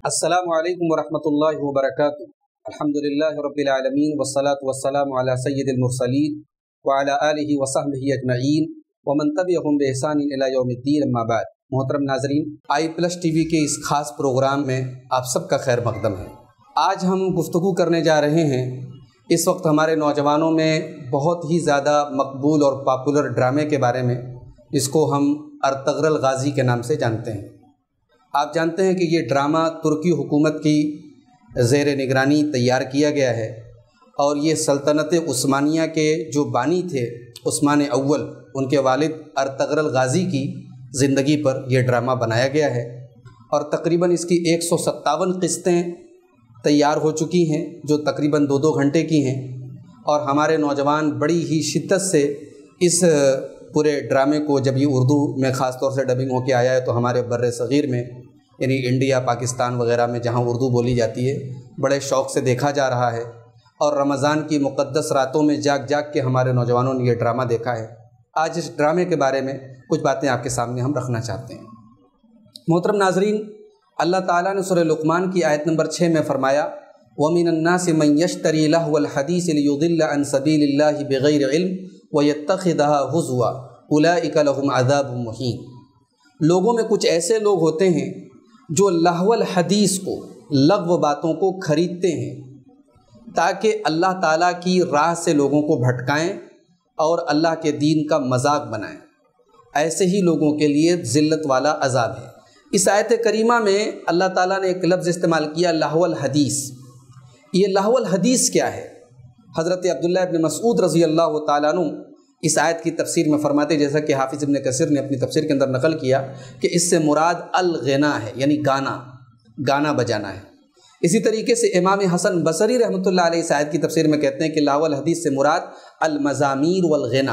السلام علیکم ورحمۃ اللہ وبرکاتہ۔ الحمدللہ رب العالمین والصلاة والسلام علی سید المرسلین وعلی آلہ وصحبہ اجمعین ومن تبعہم بإحسان الی یوم الدین، اما بعد۔ محترم ناظرین، iPlusTV کے اس خاص پروگرام میں آپ سب کا خیر مقدم ہے۔ آج ہم گفتگو کرنے جا رہے ہیں، اس وقت ہمارے نوجوانوں میں بہت ہی زیادہ مقبول اور پاپولر ڈرامے کے بارے میں، جس کو ہم ارطغرل غازی کے نام سے جانتے ہیں۔ آپ جانتے ہیں کہ یہ ڈرامہ ترکی حکومت کی زیر نگرانی تیار کیا گیا ہے، اور یہ سلطنت عثمانیہ کے جو بانی تھے عثمان اول، ان کے والد ارطغرل غازی کی زندگی پر یہ ڈرامہ بنایا گیا ہے، اور تقریباً اس کی 157 قسطیں تیار ہو چکی ہیں، جو تقریباً 2 گھنٹے کی ہیں، اور ہمارے نوجوان بڑی ہی شدت سے اس پورے ڈرامے کو، جب یہ اردو میں خاص طور سے ڈبنگ ہو کے آیا ہے تو ہمارے بر صغیر میں یعنی انڈیا، پاکستان وغیرہ میں جہاں اردو بولی جاتی ہے، بڑے شوق سے دیکھا جا رہا ہے، اور رمضان کی مقدس راتوں میں جاگ جاگ کے ہمارے نوجوانوں نے یہ ڈرامہ دیکھا ہے۔ آج اس ڈرامے کے بارے میں کچھ باتیں آپ کے سامنے ہم رکھنا چاہتے ہیں۔ محترم ناظرین، اللہ تعالیٰ نے سورہ لقمان کی آیت نمبر 6 میں فرمایا، وَمِنَ النَّاسِ مَن يَشْتَرِي لَهْوَ الْحَدِيثِ لِيُضِلَّ عَن سَبِيلِ اللَّهِ بِغَيْرِ عِلْمٍ وَيَتَّخِذَهَا هُزُوًا أُولَٰئِكَ لَهُمْ عَذَابٌ مُّهِينٌ۔ لوگوں میں کچھ ایسے لوگ ہوتے ہیں جو لہو الحدیث کو، لغو باتوں کو خریدتے ہیں تاکہ اللہ تعالیٰ کی راہ سے لوگوں کو بھٹکائیں اور اللہ کے دین کا مذاق بنائیں۔ ایسے ہی لوگوں کے لیے ذلت والا عذاب ہے۔ اس آیت کریمہ میں اللہ تعالیٰ نے ایک لفظ استعمال کیا، لہو الحدیث۔ یہ لہو الحدیث کیا ہے؟ حضرت عبداللہ ابن مسعود رضی اللہ تعالیٰ عنہ اس آیت کی تفسیر میں فرماتے، جیسا کہ حافظ ابن کثیر نے اپنی تفسیر کے اندر نقل کیا، کہ اس سے مراد الغنا ہے، یعنی گانا بجانا ہے۔ اسی طریقے سے امام حسن بصری رحمۃ اللہ علیہ اس آیت کی تفسیر میں کہتے ہیں کہ لہو الحدیث سے مراد المزامیر والغنا،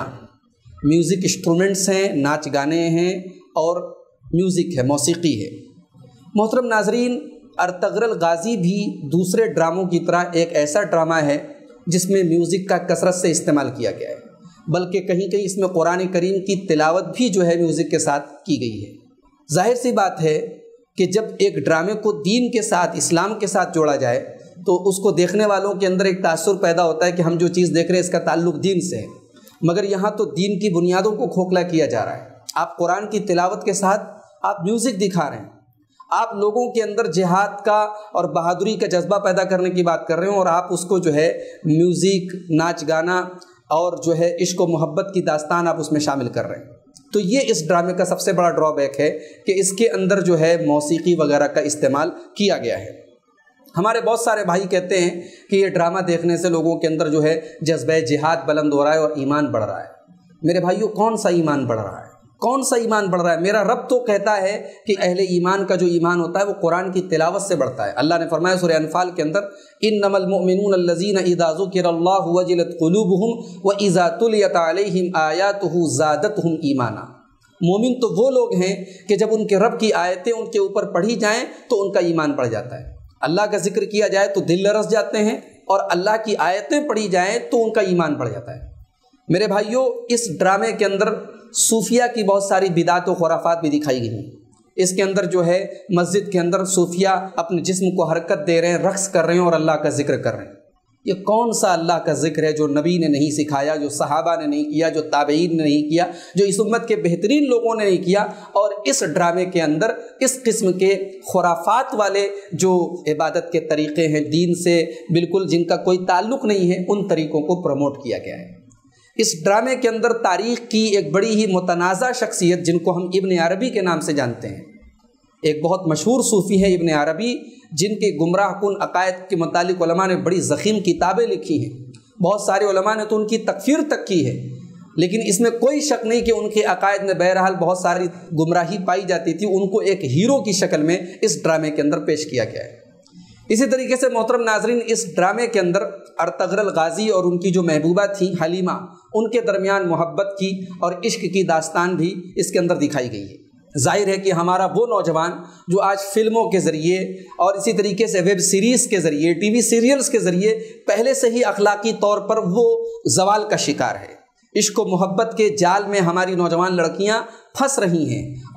میوزک انسٹرومنٹس ہیں، ناچ گانے ہیں، اور میوزک ہے، موسیقی ہے۔ محترم ناظرین، ارطغرل غازی بھی دوسرے ڈراموں کی طرح ایک ایسا ڈرامہ ہے جس میں میوزک کا کثرت سے استعمال کیا گیا ہے، بلکہ کہیں کہیں اس میں قرآن کریم کی تلاوت بھی جو ہے میوزک کے ساتھ کی گئی ہے۔ ظاہر سی بات ہے کہ جب ایک ڈرامے کو دین کے ساتھ، اسلام کے ساتھ جوڑا جائے تو اس کو دیکھنے والوں کے اندر ایک تاثر پیدا ہوتا ہے کہ ہم جو چیز دیکھ رہے ہیں اس کا تعلق دین سے ہے، مگر یہاں تو دین کی بنیادوں کو کھوکھلا کیا جا رہا ہے۔ آپ قرآن کی تلاوت کے ساتھ آپ میوزک دکھا رہے ہیں، آپ لوگوں کے اندر جہاد کا اور بہادری کا جذبہ پیدا کرنے کی بات کر رہے ہیں، اور آپ اس کو جو ہے میوزک، ناچ گانا اور جو ہے عشق و محبت کی داستان آپ اس میں شامل کر رہے ہیں۔ تو یہ اس ڈرامے کا سب سے بڑا ڈرا بیک ہے کہ اس کے اندر جو ہے موسیقی وغیرہ کا استعمال کیا گیا ہے۔ ہمارے بہت سارے بھائی کہتے ہیں کہ یہ ڈرامہ دیکھنے سے لوگوں کے اندر جو ہے جذبہ جہاد بلند ہو رہا ہے اور ایمان بڑھ رہا ہے۔ میرے بھائیوں، کون سا ایمان بڑھ رہا ہے؟ کون سا ایمان بڑھ رہا ہے؟ میرا رب تو کہتا ہے کہ اہل ایمان کا جو ایمان ہوتا ہے وہ قرآن کی تلاوت سے بڑھتا ہے۔ اللہ نے فرمایا سورہ انفال کے اندر، انما المؤمنون الذین اذا ذکر اللہ وجلت قلوبہم واذا تلیت علیہم آیاتہ زادتہم ایمانا۔ مومن تو وہ لوگ ہیں کہ جب ان کے رب کی آیتیں ان کے اوپر پڑھی جائیں تو ان کا ایمان بڑھ جاتا ہے۔ اللہ کا ذکر کیا جائے تو دل لرز جاتے ہیں، اور اللہ کی آیتیں پڑھی جائیں تو ان کا ایمان بڑھ جاتا ہے۔ میرے بھائیوں، اس ڈرامے کے اندر صوفیہ کی بہت ساری بدعت و خرافات بھی دکھائی گئی ہیں۔ اس کے اندر جو ہے مسجد کے اندر صوفیہ اپنے جسم کو حرکت دے رہے ہیں، رقص کر رہے ہیں اور اللہ کا ذکر کر رہے ہیں۔ یہ کون سا اللہ کا ذکر ہے جو نبی نے نہیں سکھایا، جو صحابہ نے نہیں کیا، جو تابعین نے نہیں کیا، جو اس امت کے بہترین لوگوں نے نہیں کیا؟ اور اس ڈرامے کے اندر اس قسم کے خرافات والے جو عبادت کے طریقے ہیں، دین سے بالکل جن کا کوئی تعلق نہیں ہے، ان طریقوں کو پروموٹ کیا گیا ہے۔ اس ڈرامے کے اندر تاریخ کی ایک بڑی ہی متنازع شخصیت، جن کو ہم ابن عربی کے نام سے جانتے ہیں، ایک بہت مشہور صوفی ہے ابن عربی، جن کے گمراہ کن عقائد کے متعلق علماء نے بڑی ضخیم کتابیں لکھی ہیں۔ بہت سارے علماء نے تو ان کی تکفیر تک کی ہے، لیکن اس میں کوئی شک نہیں کہ ان کے عقائد میں بہرحال بہت ساری گمراہی پائی جاتی تھی۔ ان کو ایک ہیرو کی شکل میں اس ڈرامے کے اندر پیش کیا گیا ہے۔ اسی طریقے سے محترم ناظرین، اس ڈرامے کے اندر ارطغرل غازی اور ان کی جو محبوبہ تھی حلیمہ، ان کے درمیان محبت کی اور عشق کی داستان بھی اس کے اندر دکھائی گئی ہے۔ ظاہر ہے کہ ہمارا وہ نوجوان جو آج فلموں کے ذریعے اور اسی طریقے سے ویب سیریز کے ذریعے، ٹی وی سیریلز کے ذریعے پہلے سے ہی اخلاقی طور پر وہ زوال کا شکار ہے۔ عشق و محبت کے جال میں ہماری نوجوان لڑکیاں پھنس رہی ہیں، اور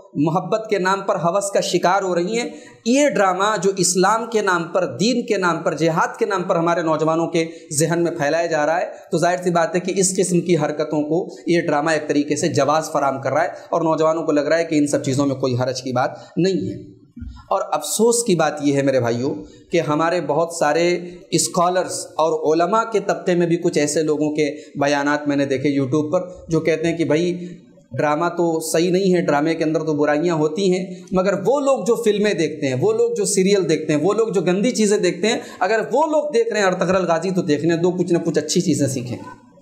محبت کے نام پر ہوس کا شکار ہو رہی ہیں۔ یہ ڈرامہ جو اسلام کے نام پر، دین کے نام پر، جہاد کے نام پر ہمارے نوجوانوں کے ذہن میں پھیلایا جا رہا ہے، تو ظاہر سی بات ہے کہ اس قسم کی حرکتوں کو یہ ڈرامہ ایک طریقے سے جواز فراہم کر رہا ہے، اور نوجوانوں کو لگ رہا ہے کہ ان سب چیزوں میں کوئی حرج کی بات نہیں ہے۔ اور افسوس کی بات یہ ہے میرے بھائیوں کہ ہمارے بہت سارے اسکالرز اور علماء کے طبقے میں بھی کچھ ایسے لوگوں کے بیانات میں نے دیکھے یوٹیوب پر، جو کہتے ہیں کہ بھائی ڈرامہ تو صحیح نہیں ہے، ڈرامے کے اندر تو برائیاں ہوتی ہیں، مگر وہ لوگ جو فلمیں دیکھتے ہیں، وہ لوگ جو سیریل دیکھتے ہیں، وہ لوگ جو گندی چیزیں دیکھتے ہیں، اگر وہ لوگ دیکھ رہے ہیں ارطغرل غازی تو دیکھنے دو، کچھ نہ کچھ اچھی چیزیں سیکھیں۔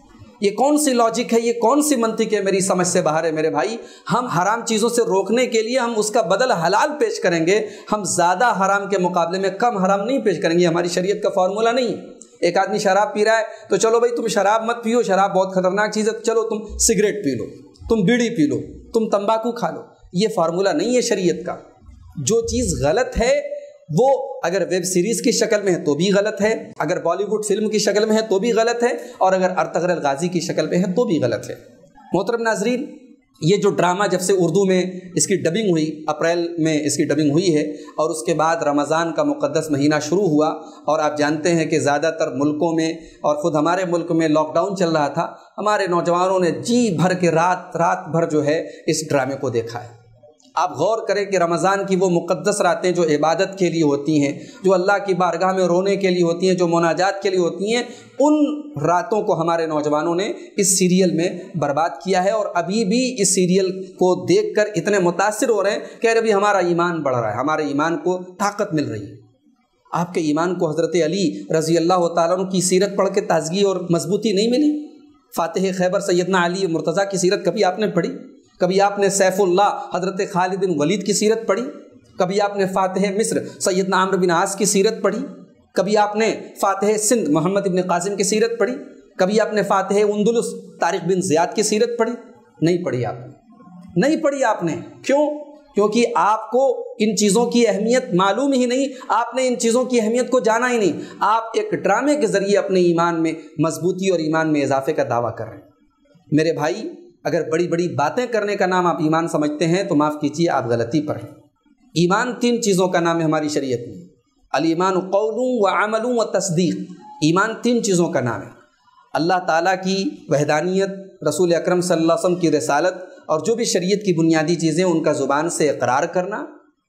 یہ کون سی لاجک ہے، یہ کون سی منطق ہے، میری سمجھ سے باہر ہے میرے بھائی۔ ہم حرام چیزوں سے روکنے کے لیے ہم اس کا بدل حلال پیش کریں گے، ہم زیادہ حرام کے مقابلے میں کم حرام نہیں پیش کریں گے، ہماری شریعت کا فارمولہ نہیں ہے۔ ایک آدمی شراب پی رہا ہے تو چلو بھائی تم شراب مت پیو، شراب بہت خطرناک چیز ہے، چلو تم سگریٹ پی لو، تم بیڑی پی لو، تم تمباکو کھا لو۔ یہ فارمولہ نہیں ہے شریعت کا۔ جو چیز غلط ہے وہ اگر ویب سیریز کی شکل میں ہے تو بھی غلط ہے، اگر بالی ووڈ فلم کی شکل میں ہے تو بھی غلط ہے، اور اگر ارطغرل غازی کی شکل میں ہے تو بھی غلط ہے۔ محترم ناظرین، یہ جو ڈرامہ جب سے اردو میں اس کی ڈبنگ ہوئی، اپریل میں اس کی ڈبنگ ہوئی ہے، اور اس کے بعد رمضان کا مقدس مہینہ شروع ہوا، اور آپ جانتے ہیں کہ زیادہ تر ملکوں میں اور خود ہمارے ملک میں لاک ڈاؤن چل رہا تھا، ہمارے نوجوانوں نے جی بھر کے رات بھر جو ہے اس ڈرامے کو دیکھا ہے۔ آپ غور کریں کہ رمضان کی وہ مقدس راتیں جو عبادت کے لیے ہوتی ہیں، جو اللہ کی بارگاہ میں رونے کے لیے ہوتی ہیں، جو مناجات کے لیے ہوتی ہیں، ان راتوں کو ہمارے نوجوانوں نے اس سیریل میں برباد کیا ہے، اور ابھی بھی اس سیریل کو دیکھ کر اتنے متاثر ہو رہے ہیں کہ ابھی ہمارا ایمان بڑھ رہا ہے، ہمارے ایمان کو طاقت مل رہی ہے۔ آپ کے ایمان کو حضرت علی رضی اللہ تعالیٰ عنہ کی سیرت پڑھ کے تازگی اور مضبوطی نہیں ملی؟ فاتح خیبر سیدنا علی مرتضیٰ کی سیرت کبھی آپ نے پڑھی؟ کبھی آپ نے سیف اللہ حضرت خالد بن ولید کی سیرت پڑھی؟ کبھی آپ نے فاتح مصر سیدنا عمرو بن عاص کی سیرت پڑھی؟ کبھی آپ نے فاتح سندھ محمد بن قاسم کی سیرت پڑھی؟ کبھی آپ نے فاتح اندلس طارق بن زیاد کی سیرت پڑھی؟ نہیں پڑھی آپ نے، نہیں پڑھی آپ نے۔ کیوں؟ کیونکہ آپ کو ان چیزوں کی اہمیت معلوم ہی نہیں، آپ نے ان چیزوں کی اہمیت کو جانا ہی نہیں، آپ ایک ڈرامے کے ذریعے اپنے ایمان میں مضبوطی اور ایمان میں اضافے کا دعویٰ کر رہے ہیں۔ میرے بھائی، اگر بڑی بڑی باتیں کرنے کا نام آپ ایمان سمجھتے ہیں تو معاف کیجیے، آپ غلطی پر ہیں۔ ایمان 3 چیزوں کا نام ہے ہماری شریعت میں، الایمان قول و عمل و تصدیق۔ ایمان 3 چیزوں کا نام ہے: اللہ تعالیٰ کی وحدانیت، رسول اکرم صلی اللہ علیہ وسلم کی رسالت، اور جو بھی شریعت کی بنیادی چیزیں ان کا زبان سے اقرار کرنا،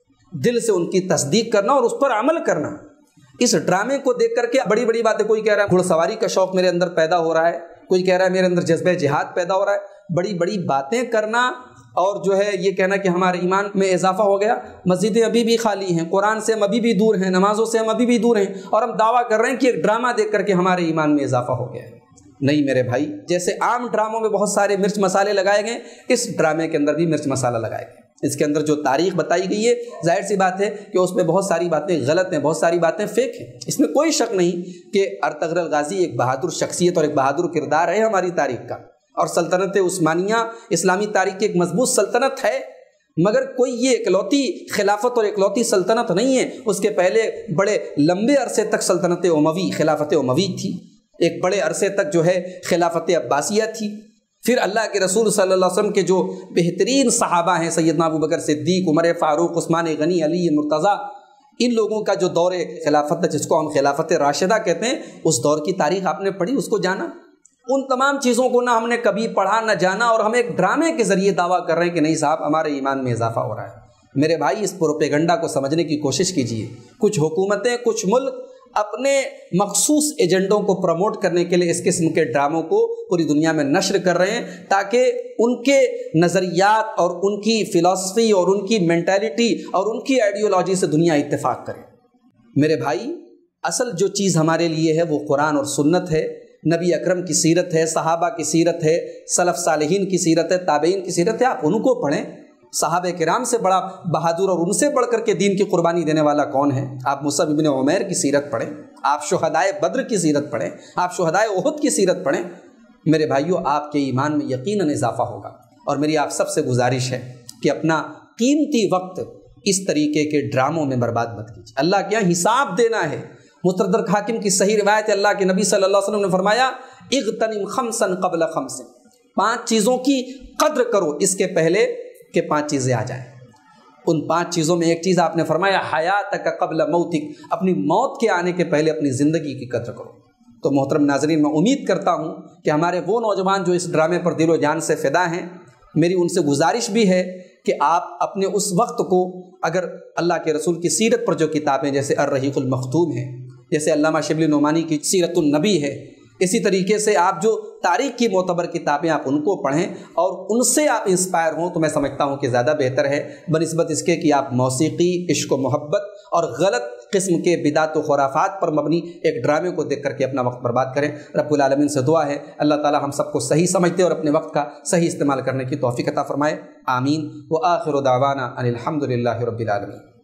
دل سے ان کی تصدیق کرنا اور اس پر عمل کرنا۔ اس ڈرامے کو دیکھ کر کے بڑی بڑی باتیں، کوئی کہہ رہا ہے گھڑ سواری کا شوق میرے اندر پیدا ہو رہا ہے، کوئی کہہ رہا ہے میرے اندر جذبہ جہاد پیدا ہو رہا ہے۔ بڑی بڑی باتیں کرنا اور جو ہے یہ کہنا کہ ہمارے ایمان میں اضافہ ہو گیا، مسجدیں ابھی بھی خالی ہیں، قرآن سے ہم ابھی بھی دور ہیں، نمازوں سے ہم ابھی بھی دور ہیں، اور ہم دعویٰ کر رہے ہیں کہ ایک ڈرامہ دیکھ کر کے ہمارے ایمان میں اضافہ ہو گیا ہے۔ نہیں میرے بھائی، جیسے عام ڈراموں میں بہت سارے مرچ مسالے لگائے گئے، اس ڈرامے کے اندر بھی مرچ مسالہ لگائے گئے۔ اس کے اندر جو تاریخ بتائی گئی ہے، ظاہر سی بات ہے کہ اس میں بہت ساری باتیں غلط ہیں، بہت ساری باتیں فیک ہیں۔ اس میں کوئی شک نہیں کہ ارطغرل غازی ایک بہادر شخصیت اور ایک بہادر کردار ہے ہماری تاریخ کا، اور سلطنت عثمانیہ اسلامی تاریخ کی ایک مضبوط سلطنت ہے، مگر کوئی یہ اکلوتی خلافت اور اکلوتی سلطنت نہیں ہے۔ اس کے پہلے بڑے لمبے عرصے تک سلطنت اموی، خلافت اموی تھی، ایک بڑے عرصے تک جو ہے خلافت عباسیہ تھی۔ پھر اللہ کے رسول صلی اللہ علیہ وسلم کے جو بہترین صحابہ ہیں، سیدنا ابو بکر صدیق، عمر فاروق، عثمان غنی، علی مرتضیٰ، ان لوگوں کا جو دور خلافت جس کو ہم خلافت راشدہ کہتے ہیں، اس دور کی تاریخ آپ نے پڑھی، اس کو جانا؟ ان تمام چیزوں کو نہ ہم نے کبھی پڑھا نہ جانا، اور ہم ایک ڈرامے کے ذریعے دعویٰ کر رہے ہیں کہ نہیں صاحب ہمارے ایمان میں اضافہ ہو رہا ہے۔ میرے بھائی، اس پروپیگنڈا کو سمجھنے کی کوشش کیجیے۔ کچھ حکومتیں، کچھ ملک اپنے مخصوص ایجنڈوں کو پروموٹ کرنے کے لیے اس قسم کے ڈراموں کو پوری دنیا میں نشر کر رہے ہیں، تاکہ ان کے نظریات اور ان کی فلسفی اور ان کی مینٹیلٹی اور ان کی آئیڈیالوجی سے دنیا اتفاق کرے۔ میرے بھائی، اصل جو چیز ہمارے لیے ہے وہ قرآن اور سنت ہے، نبی اکرم کی سیرت ہے، صحابہ کی سیرت ہے، سلف صالحین کی سیرت ہے، تابعین کی سیرت ہے۔ آپ ان کو پڑھیں۔ صحابہ کرام سے بڑا بہادر اور ان سے بڑھ کر کے دین کی قربانی دینے والا کون ہے؟ آپ مصعب بن عمیر کی سیرت پڑھیں، آپ شہدائے بدر کی سیرت پڑھیں، آپ شہدائے احد کی سیرت پڑھیں۔ میرے بھائیوں، آپ کے ایمان میں یقیناً اضافہ ہوگا۔ اور میری آپ سب سے گزارش ہے کہ اپنا قیمتی وقت اس طریقے کے ڈراموں میں برباد مت کیجیے۔ اللہ کے یہاں حساب دینا ہے۔ مستدرک حاکم کی صحیح روایت ہے، اللہ کے نبی صلی اللہ علیہ وسلم نے فرمایا، اغتنم خمسا قبل خمس، 5 چیزوں کی قدر کرو اس کے پہلے کہ 5 چیزیں آ جائیں۔ ان 5 چیزوں میں ایک چیز آپ نے فرمایا حیاتک قبل موتک، اپنی موت کے آنے کے پہلے اپنی زندگی کی قدر کرو۔ تو محترم ناظرین، میں امید کرتا ہوں کہ ہمارے وہ نوجوان جو اس ڈرامے پر دل و جان سے فدا ہیں، میری ان سے گزارش بھی ہے کہ آپ اپنے اس وقت کو، اگر اللہ کے رسول کی سیرت پر جو کتابیں جیسے الرحیق المختوم ہے، جیسے علامہ شبلی نعمانی کی سیرت النبی ہے، اسی طریقے سے آپ جو تاریخ کی معتبر کتابیں آپ ان کو پڑھیں اور ان سے آپ انسپائر ہوں، تو میں سمجھتا ہوں کہ زیادہ بہتر ہے بنسبت اس کے کہ آپ موسیقی، عشق و محبت اور غلط قسم کے بدعت و خرافات پر مبنی ایک ڈرامے کو دیکھ کر کے اپنا وقت برباد کریں۔ رب العالمین سے دعا ہے اللہ تعالی ہم سب کو صحیح سمجھتے اور اپنے وقت کا صحیح استعمال کرنے کی توفیق عطا فرمائے، آمین۔ وآخر دعوانا ان الحمد للہ رب العالمین۔